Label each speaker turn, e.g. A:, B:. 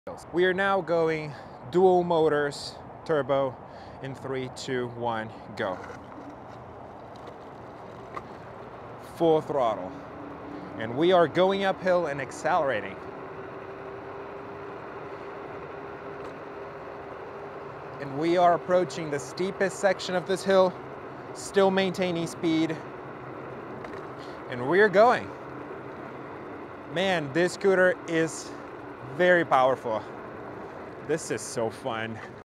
A: We are now going dual motors, turbo, in 3, 2, 1, go. Full throttle. And we are going uphill and accelerating. And we are approaching the steepest section of this hill, still maintaining speed. And we're going. Man, this scooter is very powerful. This is so fun.